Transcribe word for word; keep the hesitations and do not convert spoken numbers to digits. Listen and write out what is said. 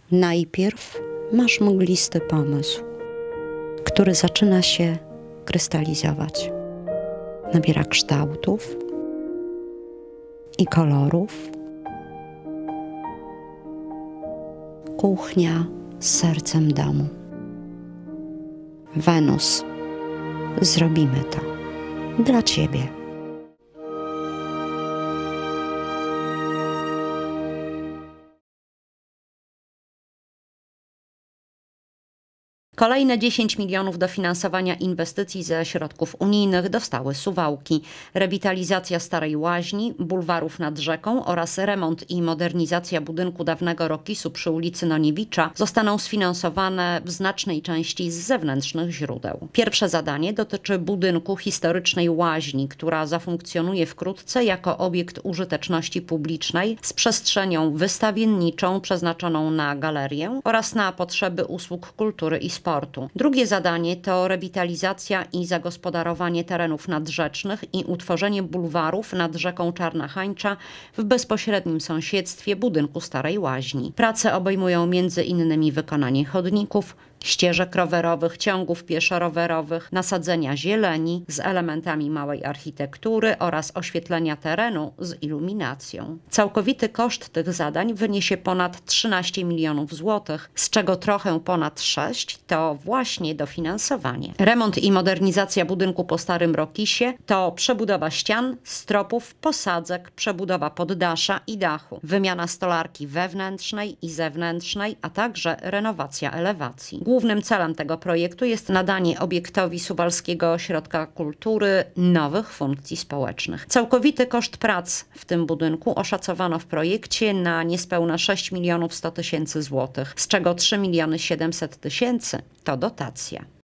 Najpierw masz mglisty pomysł, który zaczyna się krystalizować. Nabiera kształtów i kolorów. Kuchnia z sercem domu. Wenus, zrobimy to dla Ciebie. Kolejne dziesięć milionów dofinansowania inwestycji ze środków unijnych dostały Suwałki. Rewitalizacja Starej Łaźni, bulwarów nad rzeką oraz remont i modernizacja budynku dawnego Rokisu przy ulicy Noniewicza zostaną sfinansowane w znacznej części z zewnętrznych źródeł. Pierwsze zadanie dotyczy budynku historycznej łaźni, która zafunkcjonuje wkrótce jako obiekt użyteczności publicznej z przestrzenią wystawienniczą przeznaczoną na galerię oraz na potrzeby usług kultury i sportu. Sportu. Drugie zadanie to rewitalizacja i zagospodarowanie terenów nadrzecznych i utworzenie bulwarów nad rzeką Czarna Hańcza w bezpośrednim sąsiedztwie budynku Starej Łaźni. Prace obejmują między innymi wykonanie chodników, ścieżek rowerowych, ciągów pieszo-rowerowych, nasadzenia zieleni z elementami małej architektury oraz oświetlenia terenu z iluminacją. Całkowity koszt tych zadań wyniesie ponad trzynaście milionów złotych, z czego trochę ponad sześć to właśnie dofinansowanie. Remont i modernizacja budynku po Starym Rokisie to przebudowa ścian, stropów, posadzek, przebudowa poddasza i dachu, wymiana stolarki wewnętrznej i zewnętrznej, a także renowacja elewacji. Głównym celem tego projektu jest nadanie obiektowi Suwalskiego Ośrodka Kultury nowych funkcji społecznych. Całkowity koszt prac w tym budynku oszacowano w projekcie na niespełna sześć milionów sto tysięcy złotych, z czego trzy miliony siedemset tysięcy to dotacja.